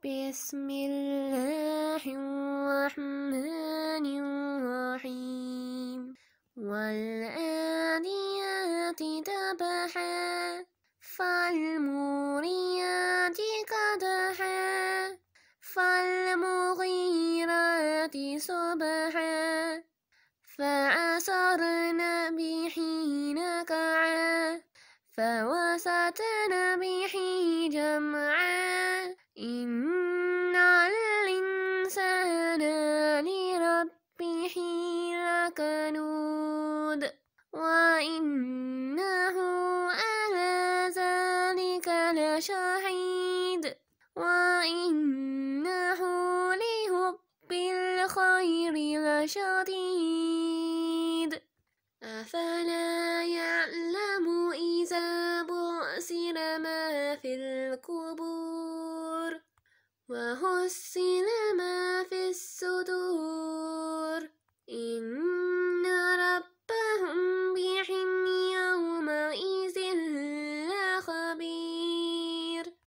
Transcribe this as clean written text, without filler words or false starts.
بسم الله الرحمن الرحيم والآديات ضبحا فالموريات قدحا فالمغيرات صبحا فأثرن به نقعا فوسطن به جمعا إن الإنسان لربه لكنود وإنه على ذلك لشهيد وإنه لحب الخير لشديد أفلا يعلم إذا بعثر ما في القبور وحصل ما